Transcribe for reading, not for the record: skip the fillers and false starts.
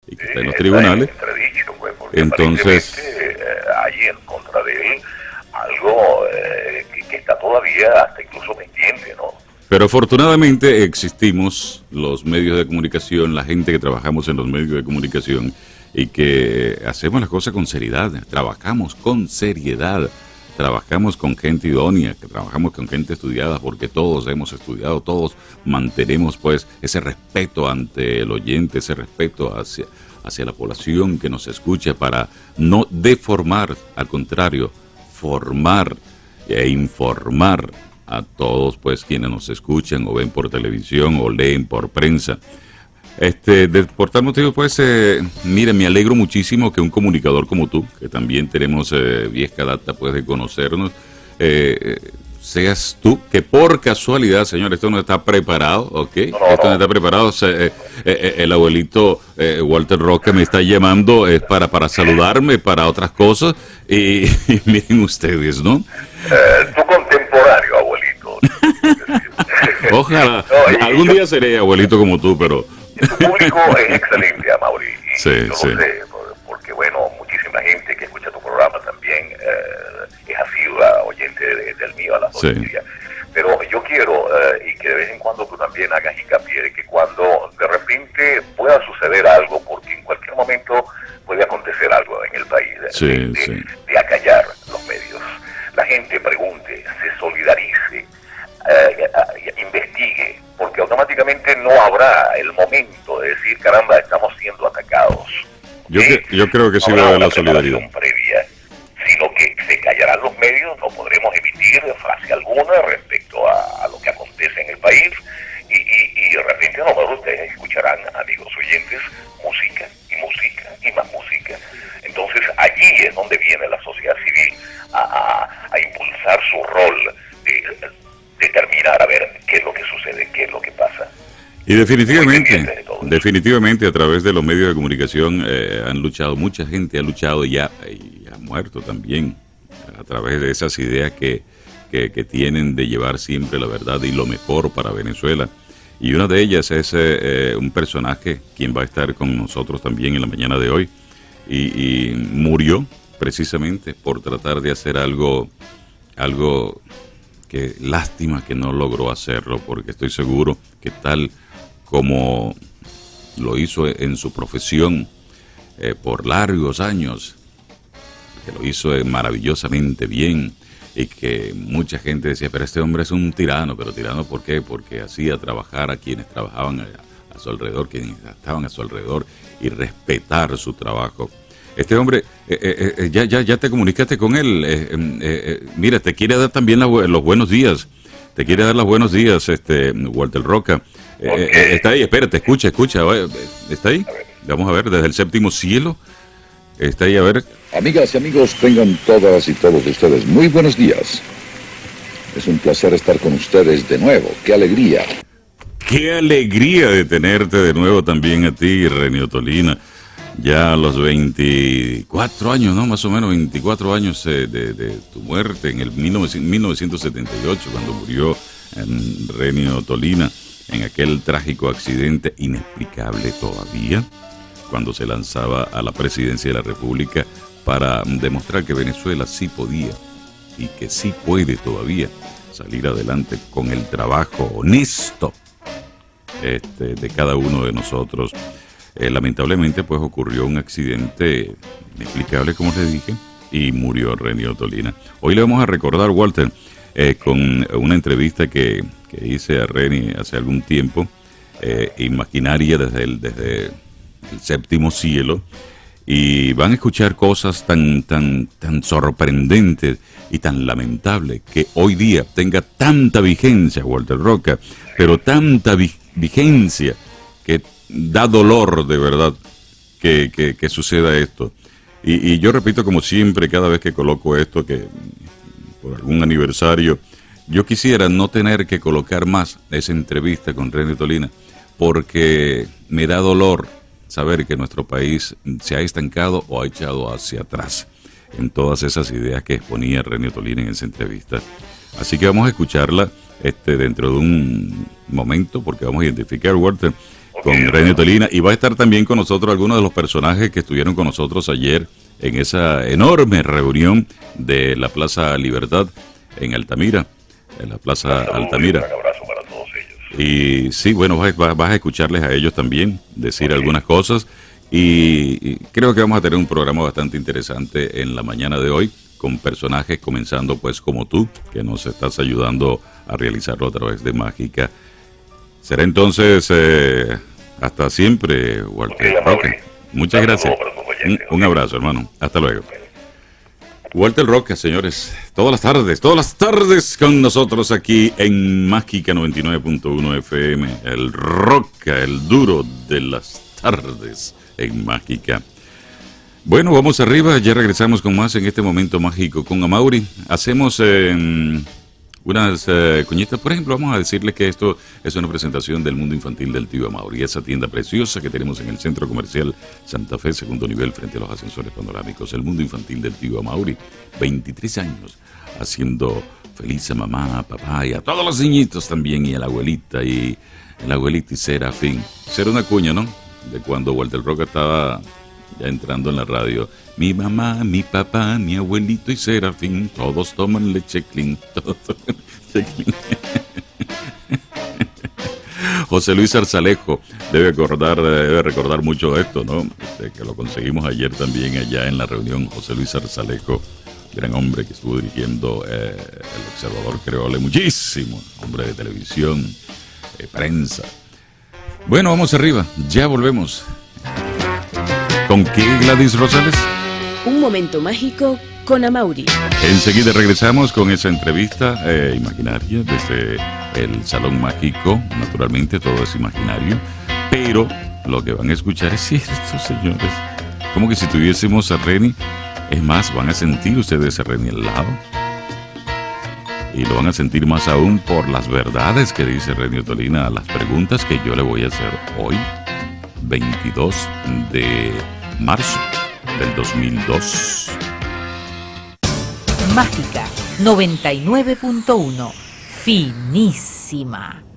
y que está en los tribunales. Pues, porque entonces hay en contra de él algo que está todavía hasta incluso pendiente, ¿no? Pero afortunadamente existimos los medios de comunicación, la gente que trabajamos en los medios de comunicación y que hacemos las cosas con seriedad, trabajamos con seriedad, trabajamos con gente idónea, que trabajamos con gente estudiada, porque todos hemos estudiado, todos mantenemos pues ese respeto ante el oyente, ese respeto hacia la población que nos escucha para no deformar, al contrario, formar e informar a todos pues quienes nos escuchan o ven por televisión o leen por prensa. Por tal motivo pues mire, me alegro muchísimo que un comunicador como tú, que también tenemos vieja data pues de conocernos, seas tú, que por casualidad, señor, esto no está preparado, ¿ok? Esto no está preparado. El abuelito Walter Roca me está llamando para saludarme, para otras cosas, y miren ustedes, ¿no? Tu contemporáneo, abuelito. Ojalá, algún día seré abuelito como tú, pero... Tu público es excelente, Amaury, y sí, yo sí. lo sé, porque bueno, muchísima gente que escucha tu programa también es asidua oyente del mío a las noticias. Pero yo quiero, y que de vez en cuando tú también hagas hincapié de que cuando de repente pueda suceder algo, porque en cualquier momento puede acontecer algo en el país, de acallar los medios, la gente pregunte, se solidarice, investigue, porque automáticamente no habrá el momento de decir, caramba, estamos siendo atacados. Yo creo que sí va a haber la solidaridad previa, sino que se callarán los medios, no podremos emitir frase alguna respecto a lo que acontece en el país, y de repente a lo mejor ustedes escucharán, amigos oyentes, música y música y más música. Entonces allí es donde viene la sociedad civil a impulsar su rol de determinar a ver qué es lo que sucede, qué es lo que pasa. Y definitivamente a través de los medios de comunicación han luchado, mucha gente ha luchado y ha muerto también a través de esas ideas que tienen de llevar siempre la verdad y lo mejor para Venezuela. Y una de ellas es un personaje quien va a estar con nosotros también en la mañana de hoy y murió precisamente por tratar de hacer algo que lástima que no logró hacerlo, porque estoy seguro que tal como lo hizo en su profesión por largos años, que lo hizo maravillosamente bien, y que mucha gente decía, pero este hombre es un tirano. ¿Pero tirano por qué? Porque hacía trabajar a quienes trabajaban a su alrededor, quienes estaban a su alrededor, y respetar su trabajo. Este hombre, ya te comunicaste con él. Mira, te quiere dar también los buenos días. Te quiere dar los buenos días, Walter Roca. Está ahí, espérate, escucha. ¿Está ahí? Vamos a ver, desde el séptimo cielo. Está ahí, a ver. Amigas y amigos, tengan todas y todos ustedes muy buenos días. Es un placer estar con ustedes de nuevo. ¡Qué alegría! ¡Qué alegría de tenerte de nuevo también a ti, Renio Tolina! Ya a los 24 años, ¿no? Más o menos 24 años de tu muerte en el 1978, cuando murió Renio Tolina en aquel trágico accidente inexplicable todavía, cuando se lanzaba a la presidencia de la República para demostrar que Venezuela sí podía y que sí puede todavía salir adelante con el trabajo honesto de cada uno de nosotros. Lamentablemente pues ocurrió un accidente inexplicable, como les dije, y murió Renio Tolina. Hoy le vamos a recordar, Walter, con una entrevista que hice a Reni hace algún tiempo, Imaginaria desde el séptimo cielo, y van a escuchar cosas tan sorprendentes y tan lamentables que hoy día tenga tanta vigencia, Walter Roca, pero tanta vigencia que da dolor de verdad que suceda esto. Y yo repito, como siempre, cada vez que coloco esto, que por algún aniversario, yo quisiera no tener que colocar más esa entrevista con Renio Tolina, porque me da dolor saber que nuestro país se ha estancado o ha echado hacia atrás en todas esas ideas que exponía Renio Tolina en esa entrevista. Así que vamos a escucharla dentro de un momento, porque vamos a identificar, Walter, con Renio Tolina, y va a estar también con nosotros algunos de los personajes que estuvieron con nosotros ayer en esa enorme reunión de la Plaza Libertad en Altamira, en la Plaza Altamira. Un abrazo para todos ellos. Y sí, bueno, vas a escucharles a ellos también decir algunas cosas, y creo que vamos a tener un programa bastante interesante en la mañana de hoy, con personajes comenzando pues como tú, que nos estás ayudando a realizarlo a través de Mágica. Será entonces hasta siempre, Walter Roque. Muchas gracias. Un abrazo, hermano. Hasta luego. Walter Roque, señores, todas las tardes con nosotros aquí en Mágica 99.1 FM, el Roca, el duro de las tardes en Mágica. Bueno, vamos arriba, ya regresamos con más en este momento mágico con Amaury. Hacemos unas cuñitas, por ejemplo, vamos a decirles que esto es una presentación del mundo infantil del tío Amaury, esa tienda preciosa que tenemos en el Centro Comercial Santa Fe, segundo nivel, frente a los ascensores panorámicos. El mundo infantil del tío Amaury, 23 años, haciendo feliz a mamá, a papá y a todos los niñitos también, y a la abuelita y Serafín. Será una cuña, ¿no? De cuando Walter Roque estaba ya entrando en la radio. Mi mamá, mi papá, mi abuelito y Serafín, todos toman leche clean, todos toman leche clean. José Luis Arzalejo debe recordar mucho esto, ¿no? Que lo conseguimos ayer también allá en la reunión. José Luis Arzalejo, gran hombre que estuvo dirigiendo El Observador Creole, muchísimo, hombre de televisión, prensa. Bueno, vamos arriba, ya volvemos. ¿Con qué, Gladys Rosales? Un momento mágico con Amaury. Enseguida regresamos con esa entrevista imaginaria desde el Salón Mágico. Naturalmente todo es imaginario, pero lo que van a escuchar es cierto, señores. Como que si tuviésemos a Reni. Es más, van a sentir ustedes a Reni al lado. Y lo van a sentir más aún por las verdades que dice Renio Tolina a las preguntas que yo le voy a hacer hoy, 22 de marzo del 2002. Mágica 99.1. Finísima.